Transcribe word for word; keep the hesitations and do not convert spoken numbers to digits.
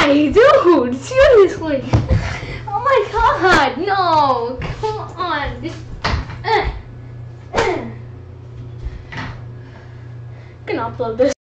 Why, dude? Seriously. Oh my god, no. Come on. Just, uh, uh. I'm gonna upload this.